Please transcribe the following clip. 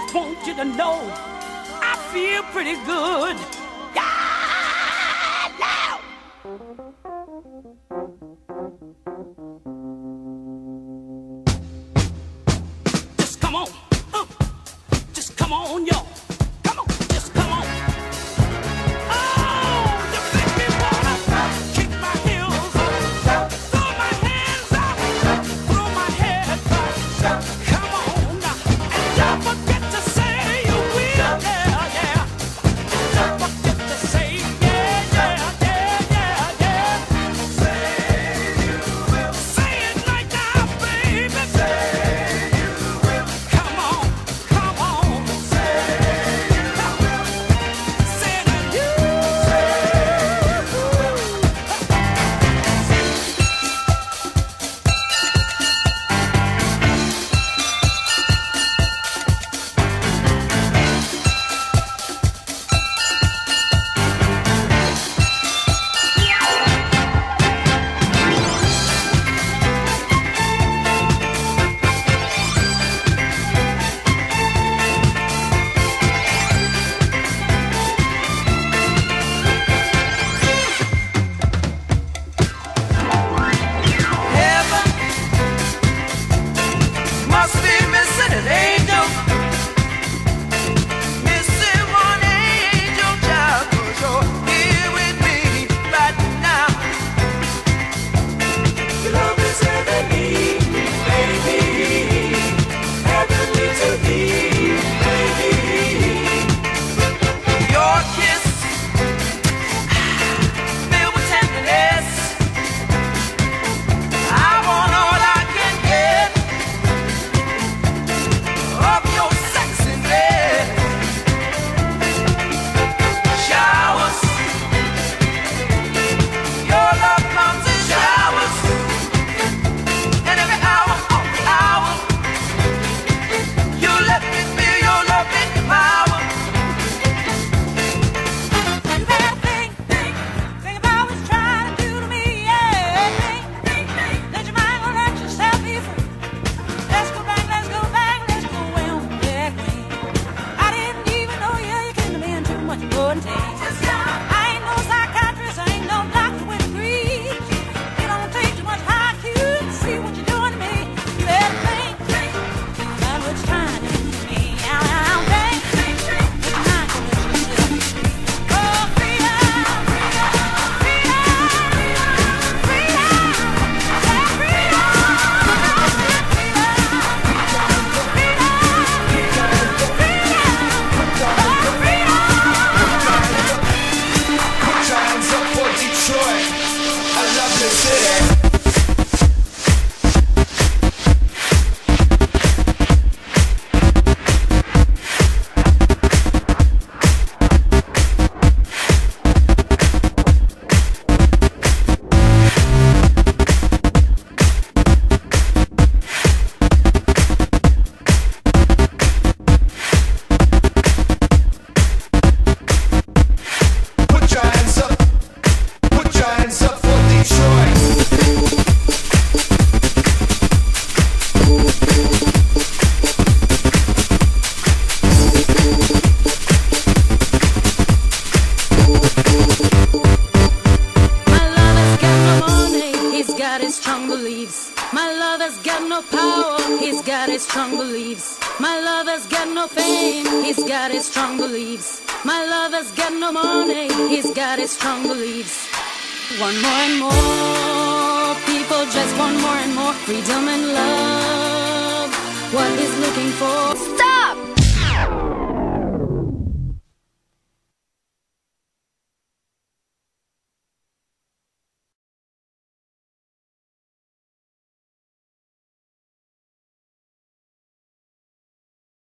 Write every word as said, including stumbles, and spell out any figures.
just want you to know I feel pretty good. Yeah, now. Just come on, uh, just come on, y'all. Come on, just come on. Oh, you make me wanna kick my heels up, throw my hands up, throw my head back. Come on now, and don't forget to say you will, yeah, yeah. Don't forget to say yeah, yeah, yeah, yeah, yeah. Say you will. Say it right now, baby. Say you will. Come on, come on. Say you will. Say that you. Say you will. Heaven must be missing an angel, missing one angel child. 'Cause you're here with me right now. Your love is heavenly, baby, heavenly to me, baby. Your kiss filled with tenderness. I want all I can get of your sexiness. Showers, your love comes in showers, and every hour of the hour, you let me feel your love in your power. You better think, think, think about what you're trying to do to me, yeah. Think, think, think. Let your mind go, let yourself be free. Let's go back, let's go back, let's go way on back when I didn't even know you, you came to me in too much good taste. I ain't no psychiatrist, I ain't no doctor with degrees. It don't take too much I Q to see what you're doing to me. You better think, think about what you're trying to do to me. Now, now, think, think, think. Let your mind go, let yourself be free. Oh, freedom, freedom, freedom, freedom, yeah, freedom. Put your hands up for Detroit. I love this city. Put your hands up. Put your hands up for Detroit. My lover's got no money, he's got his strong beliefs. My lover's got no power, he's got his strong beliefs. My lover's got no fame, he's got his strong beliefs. My lover's got no money, he's got his strong beliefs. One more and more, people just want more and more freedom and love. What he's looking for.